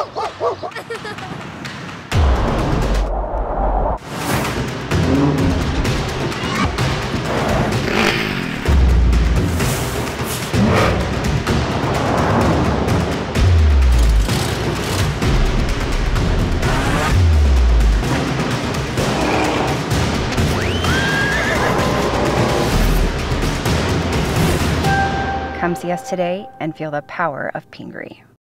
Come see us today and feel the power of Pingrey.